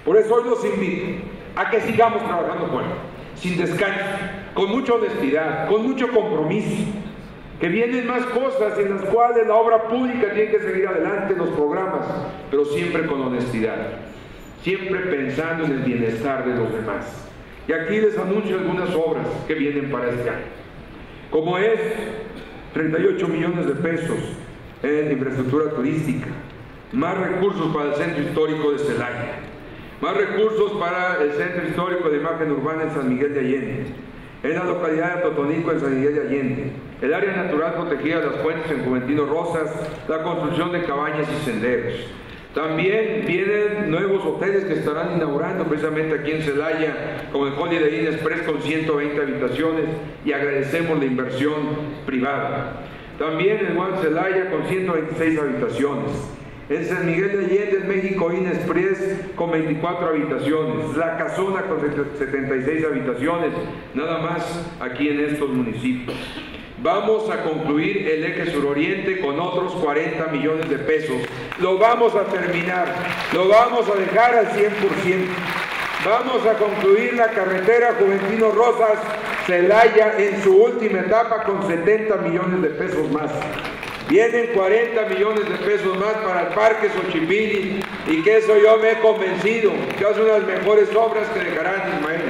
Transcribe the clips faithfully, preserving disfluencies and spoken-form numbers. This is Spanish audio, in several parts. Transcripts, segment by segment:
Por eso hoy los invito a que sigamos trabajando fuerte, sin descanso, con mucha honestidad, con mucho compromiso, que vienen más cosas en las cuales la obra pública tiene que seguir adelante, los programas, pero siempre con honestidad, siempre pensando en el bienestar de los demás. Y aquí les anuncio algunas obras que vienen para este año, como es treinta y ocho millones de pesos en infraestructura turística, más recursos para el Centro Histórico de Celaya, más recursos para el Centro Histórico de Imagen Urbana en San Miguel de Allende, en la localidad de Totonico en San Miguel de Allende, el área natural protegida de las fuentes en Juventino Rosas, la construcción de cabañas y senderos. También vienen nuevos hoteles que estarán inaugurando precisamente aquí en Celaya, como el Holiday Inn Express con ciento veinte habitaciones, y agradecemos la inversión privada. También el One Celaya con ciento veintiséis habitaciones. En San Miguel de Allende, el México Inn Express con veinticuatro habitaciones. La Casona con setenta y seis habitaciones, nada más aquí en estos municipios. Vamos a concluir el eje suroriente con otros cuarenta millones de pesos. Lo vamos a terminar, lo vamos a dejar al cien por ciento. Vamos a concluir la carretera Juventino Rosas Celaya en su última etapa con setenta millones de pesos más. Vienen cuarenta millones de pesos más para el Parque Xochimilco, y que eso yo me he convencido que es una de las mejores obras que dejarán Ismael.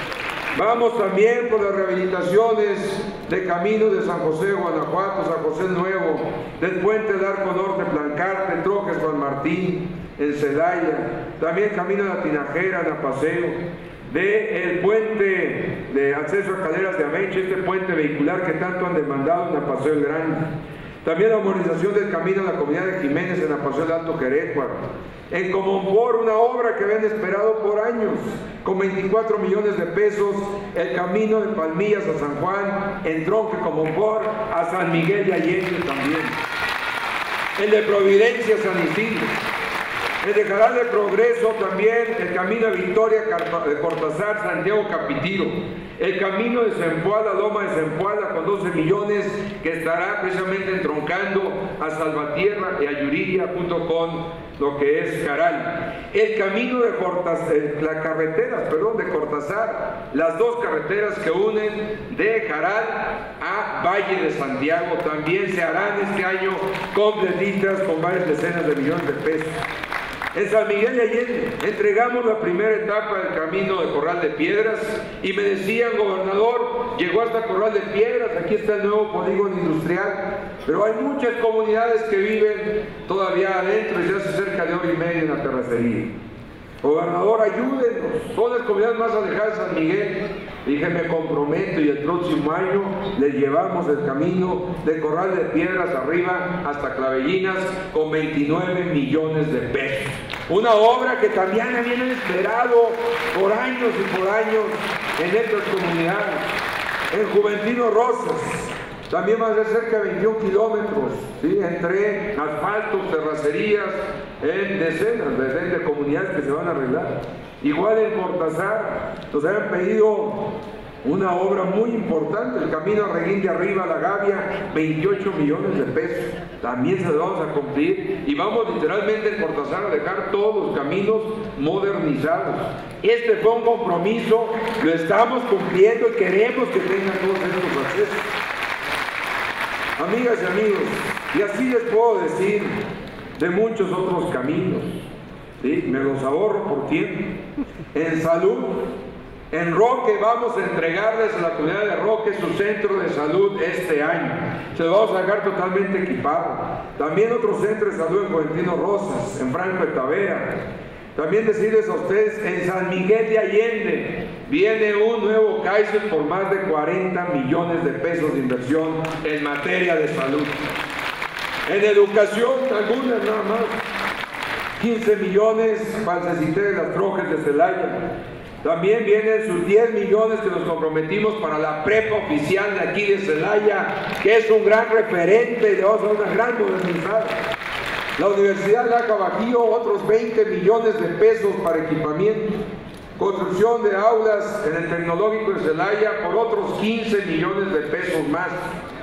Vamos también por las rehabilitaciones de caminos de San José, Guanajuato, San José Nuevo, del puente del Arco Norte, Plancarte, Trojes, Juan Martín, en Celaya, también camino de la Tinajera, en Apaseo, del puente de acceso a Caleras de Ameche, este puente vehicular que tanto han demandado en Apaseo el Grande. También la modernización del camino a la comunidad de Jiménez en Apaseo del Alto Querétaro. En Comonfort, una obra que habían esperado por años, con veinticuatro millones de pesos, el camino de Palmillas a San Juan, en Tronque Comonfort a San Miguel de Allende también. El de Providencia, San Isidro. El de Jaral de Progreso también, el camino de Victoria de Cortázar, Santiago Capitiro. El camino de Zempoala, Loma de Zempoala, con doce millones, que estará precisamente entroncando a Salvatierra y a Yuriria, junto con lo que es Jaral. El camino de Cortázar, las carreteras, perdón, de Cortázar, las dos carreteras que unen de Jaral a Valle de Santiago, también se harán este año completitas con varias decenas de millones de pesos. En San Miguel de Allende entregamos la primera etapa del camino de Corral de Piedras y me decían, gobernador, llegó hasta Corral de Piedras, aquí está el nuevo polígono industrial, pero hay muchas comunidades que viven todavía adentro y se hace cerca de hora y media en la terracería. Gobernador, ayúdenos, son las comunidades más alejadas de San Miguel. Dije, me comprometo, y el próximo año les llevamos el camino de Corral de Piedras arriba hasta Clavellinas con veintinueve millones de pesos. Una obra que también habían esperado por años y por años en estas comunidades. En Juventino Rosas también va a ser cerca de veintiún kilómetros, ¿sí? Entre asfaltos, terracerías, en decenas, decenas de comunidades que se van a arreglar. Igual en Cortázar nos habían pedido una obra muy importante, el camino a Reguín de Arriba a La Gavia, veintiocho millones de pesos. También se lo vamos a cumplir y vamos literalmente en Cortázar a dejar todos los caminos modernizados. Este fue un compromiso, lo estamos cumpliendo y queremos que tengan todos estos accesos. Amigas y amigos, y así les puedo decir de muchos otros caminos, ¿sí? Me los ahorro por tiempo. En salud, en Roque vamos a entregarles a la comunidad de Roque su centro de salud este año. Se lo vamos a dejar totalmente equipado. También otro centro de salud en Juventino Rosas, en Franco de Tavera. También decirles a ustedes, en San Miguel de Allende viene un nuevo Kaiser por más de cuarenta millones de pesos de inversión en materia de salud. En educación, algunas nada más, quince millones para el CECITE de las Trojes de Celaya. También vienen sus diez millones que nos comprometimos para la prepa oficial de aquí de Celaya, que es un gran referente y le vamos a dar una gran modernizada. La Universidad de Laja Bajío, otros veinte millones de pesos para equipamiento. Construcción de aulas en el Tecnológico de Celaya por otros quince millones de pesos más.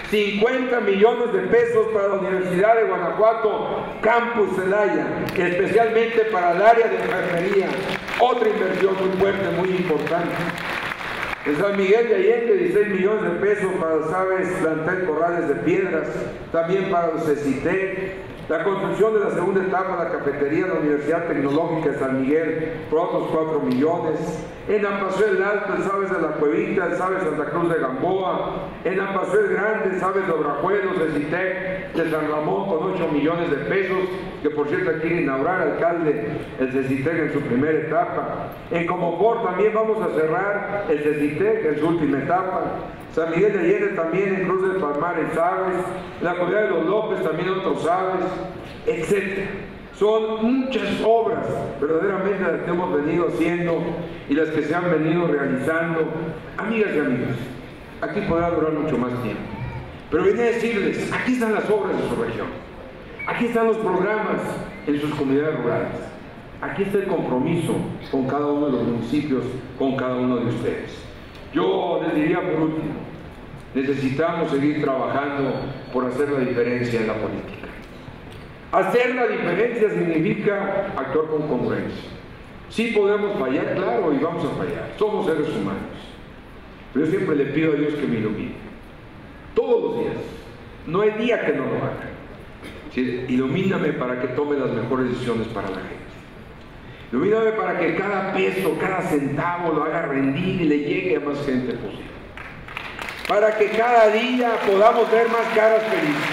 cincuenta millones de pesos para la Universidad de Guanajuato, Campus Celaya, especialmente para el área de enfermería, otra inversión muy fuerte, muy importante. En San Miguel de Allende, dieciséis millones de pesos para los Aves Plantel Corrales de Piedras, también para los CECITEC, la construcción de la segunda etapa de la cafetería de la Universidad Tecnológica de San Miguel por otros cuatro millones, en Ampazuel el Alto, el Sabes de la Cuevita, el Sabes Santa Cruz de Gamboa, en Ampazuel Grande, el Sabes de Obrajuelos, CECITEC de San Ramón con ocho millones de pesos, que por cierto quiere inaugurar alcalde el CECITEC en su primera etapa. En Comopor también vamos a cerrar el CECITEC en su última etapa. San Miguel de Allende también, en Cruz del Palmar, en Sabes, la Comunidad de los López también otros Sabes, etcétera. Son muchas obras verdaderamente las que hemos venido haciendo y las que se han venido realizando. Amigas y amigos, aquí podrá durar mucho más tiempo, pero vine a decirles, aquí están las obras de su región, aquí están los programas en sus comunidades rurales, aquí está el compromiso con cada uno de los municipios, con cada uno de ustedes. Yo les diría por último, necesitamos seguir trabajando por hacer la diferencia en la política. Hacer la diferencia significa actuar con congruencia. Sí podemos fallar, claro, y vamos a fallar. Somos seres humanos. Pero yo siempre le pido a Dios que me ilumine. Todos los días. No hay día que no lo haga. ¿Sí? Ilumíname para que tome las mejores decisiones para la gente. Ilumíname para que cada peso, cada centavo lo haga rendir y le llegue a más gente posible. Para que cada día podamos ver más caras felices.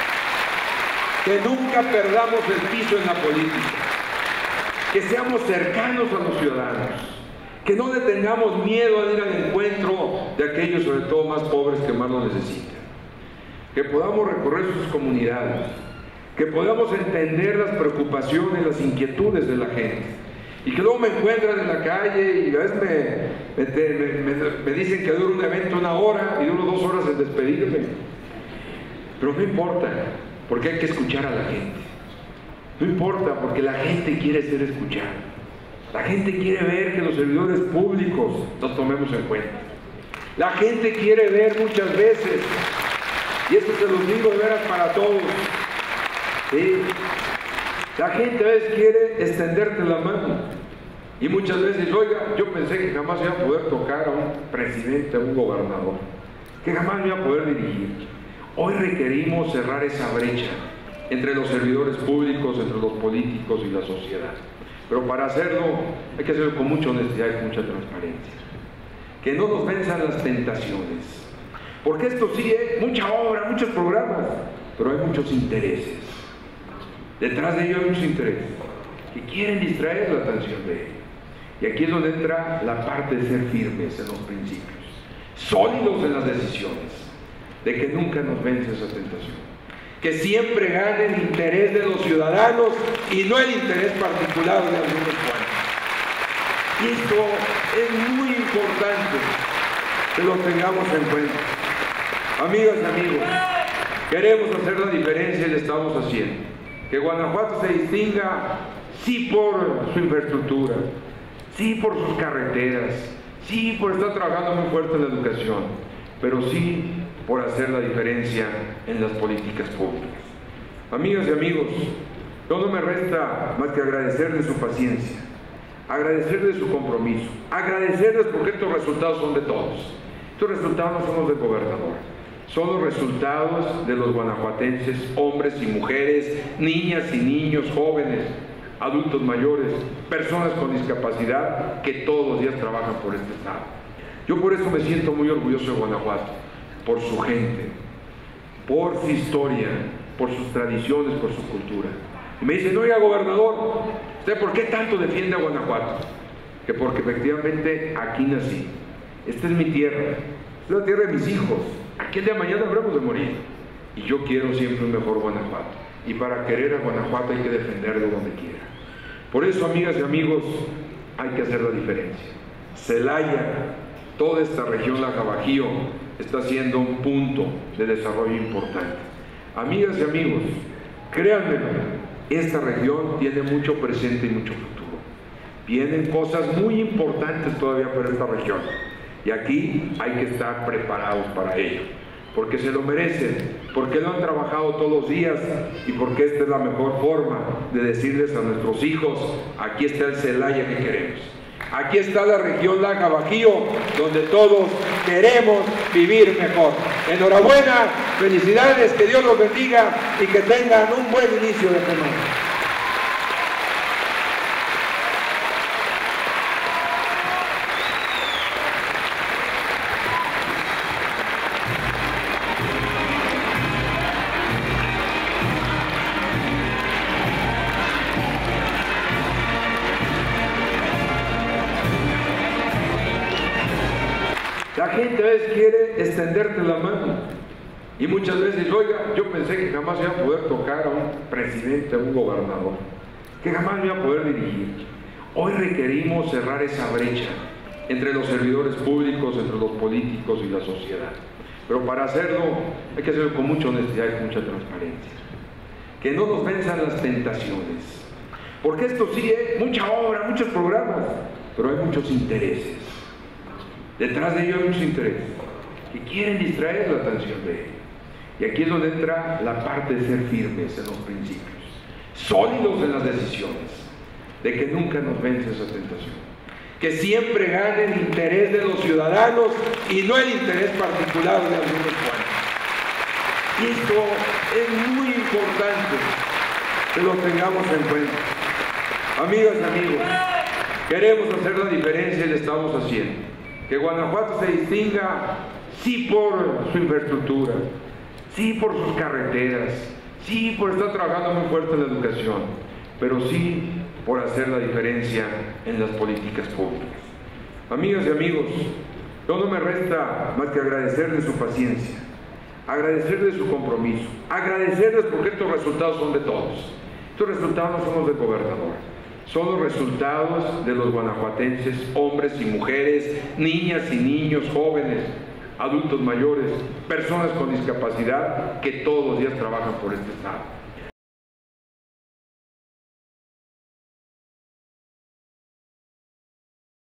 Que nunca perdamos el piso en la política. Que seamos cercanos a los ciudadanos. Que no le tengamos miedo a ir al encuentro de aquellos, sobre todo más pobres, que más lo necesitan. Que podamos recorrer sus comunidades. Que podamos entender las preocupaciones, las inquietudes de la gente. Y que luego me encuentran en la calle y a veces me, me, me, me dicen que dura un evento una hora y duro dos horas en despedirme. Pero no importa, porque hay que escuchar a la gente. No importa, porque la gente quiere ser escuchada. La gente quiere ver que los servidores públicos los tomemos en cuenta. La gente quiere ver muchas veces, y esto se los digo de veras para todos, ¿sí? La gente a veces quiere extenderte la mano y muchas veces, oiga, yo pensé que jamás iba a poder tocar a un presidente, a un gobernador, que jamás me iba a poder dirigir. Hoy requerimos cerrar esa brecha entre los servidores públicos, entre los políticos y la sociedad. Pero para hacerlo hay que hacerlo con mucha honestidad y con mucha transparencia. Que no nos venzan las tentaciones. Porque esto sí es mucha obra, muchos programas, pero hay muchos intereses. Detrás de ellos hay muchos intereses que quieren distraer la atención de ellos. Y aquí es donde entra la parte de ser firmes en los principios, sólidos en las decisiones, de que nunca nos vence esa tentación. Que siempre gane el interés de los ciudadanos y no el interés particular de algunos cuantos. Y esto es muy importante que lo tengamos en cuenta. Amigas y amigos, queremos hacer la diferencia y lo estamos haciendo. Que Guanajuato se distinga, sí por su infraestructura, sí por sus carreteras, sí por estar trabajando muy fuerte en la educación, pero sí por hacer la diferencia en las políticas públicas. Amigas y amigos, yo no me resta más que agradecerles su paciencia, agradecerles su compromiso, agradecerles porque estos resultados son de todos. Estos resultados no son los del gobernador. Son los resultados de los guanajuatenses, hombres y mujeres, niñas y niños, jóvenes, adultos mayores, personas con discapacidad que todos los días trabajan por este estado. Yo por eso me siento muy orgulloso de Guanajuato, por su gente, por su historia, por sus tradiciones, por su cultura. Y me dicen, oiga, gobernador, ¿usted por qué tanto defiende a Guanajuato? Que porque efectivamente aquí nací. Esta es mi tierra, es la tierra de mis hijos. Aquí el día de mañana habremos de morir. Y yo quiero siempre un mejor Guanajuato. Y para querer a Guanajuato hay que defenderlo donde quiera. Por eso, amigas y amigos, hay que hacer la diferencia. Celaya, toda esta región, la Bajío, está siendo un punto de desarrollo importante. Amigas y amigos, créanme, esta región tiene mucho presente y mucho futuro. Vienen cosas muy importantes todavía para esta región. Y aquí hay que estar preparados para ello. porque se lo merecen, porque lo han trabajado todos los días y porque esta es la mejor forma de decirles a nuestros hijos: aquí está el Celaya que queremos. Aquí está la región Laja Bajío, donde todos queremos vivir mejor. Enhorabuena, felicidades, que Dios los bendiga y que tengan un buen inicio de semana. La gente a veces quiere extenderte la mano y muchas veces, oiga, yo pensé que jamás iba a poder tocar a un presidente, a un gobernador, que jamás me iba a poder dirigir. Hoy requerimos cerrar esa brecha entre los servidores públicos, entre los políticos y la sociedad. Pero para hacerlo hay que hacerlo con mucha honestidad y con mucha transparencia. Que no nos venzan las tentaciones. Porque esto sí es mucha obra, muchos programas, pero hay muchos intereses. Detrás de ello hay muchos intereses que quieren distraer la atención de ellos. Y aquí es donde entra la parte de ser firmes en los principios, sólidos en las decisiones, de que nunca nos vence esa tentación. Que siempre gane el interés de los ciudadanos y no el interés particular de algunos cuantos. Y esto es muy importante que lo tengamos en cuenta. Amigas y amigos, queremos hacer la diferencia y lo estamos haciendo. Que Guanajuato se distinga, sí, por su infraestructura, sí por sus carreteras, sí por estar trabajando muy fuerte en la educación, pero sí por hacer la diferencia en las políticas públicas. Amigas y amigos, yo no me resta más que agradecerles su paciencia, agradecerles su compromiso, agradecerles porque estos resultados son de todos. Estos resultados no son los del gobernador. Son los resultados de los guanajuatenses, hombres y mujeres, niñas y niños, jóvenes, adultos mayores, personas con discapacidad, que todos los días trabajan por este estado.